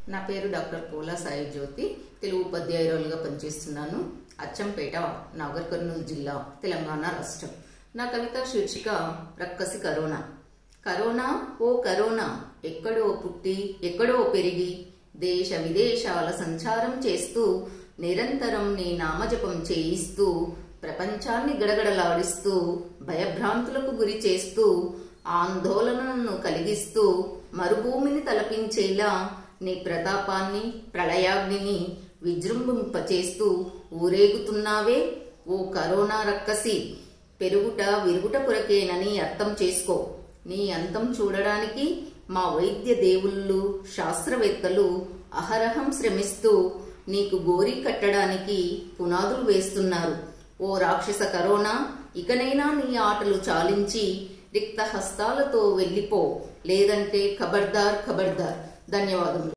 నా పేరు డాక్టర్ పోలా సాయి జ్యోతి. తెలుగు ఉపాధ్యాయురాలుగా పనిచేస్తున్నాను. అచ్చంపేట, నాగర్ కర్నూలు జిల్లా, తెలంగాణ రాష్ట్రం. నా కవిత శీర్షిక రక్కసి కరోనా. కరోనా ఓ కరోనా, ఎక్కడో పుట్టి ఎక్కడో పెరిగి దేశ విదేశాల సంచారం చేస్తూ నిరంతరం నీ నామజపం చేయిస్తూ ప్రపంచాన్ని గడగడలాడిస్తూ భయభ్రాంతులకు గురి చేస్తూ ఆందోళనను కలిగిస్తూ మరుభూమిని తలపించేలా నీ ప్రతాపాన్ని ప్రళయాగ్నిని విజృంభింపచేస్తూ ఊరేగుతున్నావే ఓ కరోనా రక్కసి. పెరుగుట విరుగుట కొరకేనని అర్థం చేసుకో. నీ అంతం చూడడానికి మా వైద్య దేవుళ్ళు శాస్త్రవేత్తలు అహరహం శ్రమిస్తూ నీకు గోరి కట్టడానికి పునాదులు వేస్తున్నారు. ఓ రాక్షస కరోనా, ఇకనైనా నీ ఆటలు చాలించి రిక్త హస్తాలతో వెళ్ళిపో, లేదంటే ఖబర్దార్ ఖబర్దార్. ధన్యవాదములు.